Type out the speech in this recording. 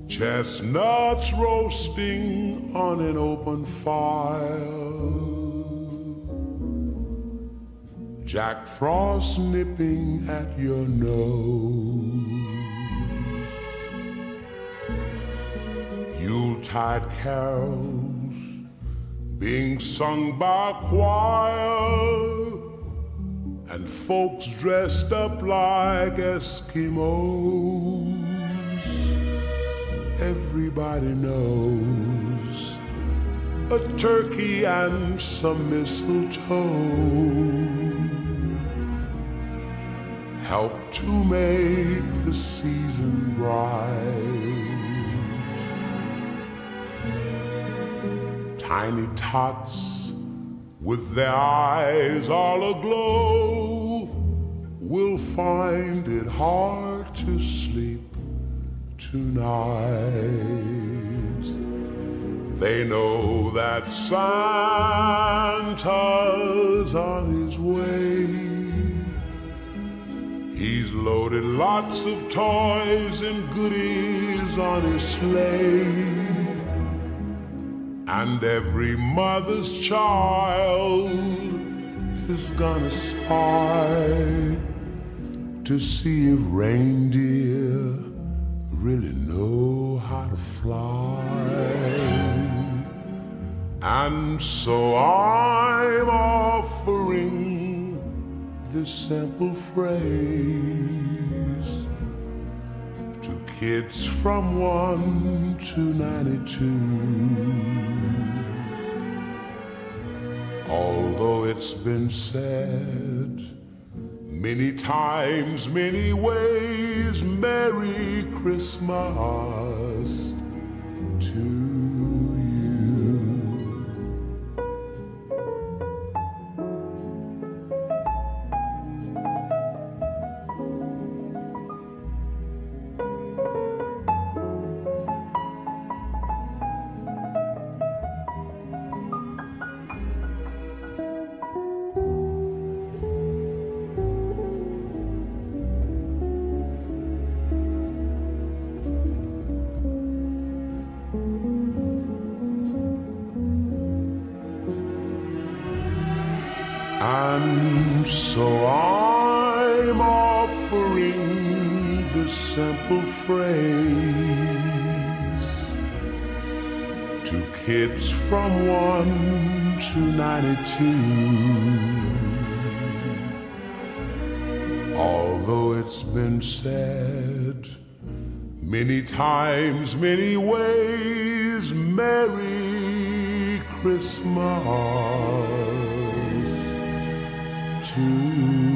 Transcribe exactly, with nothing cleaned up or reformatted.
Chestnuts roasting on an open fire, Jack Frost nipping at your nose, Yuletide carols being sung by a choir, and folks dressed up like Eskimos. Everybody knows a turkey and some mistletoe help to make the season bright. Tiny tots with their eyes all aglow will find it hard to sleep tonight. They know that Santa's on his way. He's loaded lots of toys and goodies on his sleigh, and every mother's child is gonna spy to see if reindeer really know how to fly. And so I'm offering this simple phrase to kids from one to ninety-two. Although it's been said many times, many ways, Merry Christmas to you. And so I'm offering this simple phrase to kids from one to ninety-two. Although it's been said many times, many ways, Merry Christmas to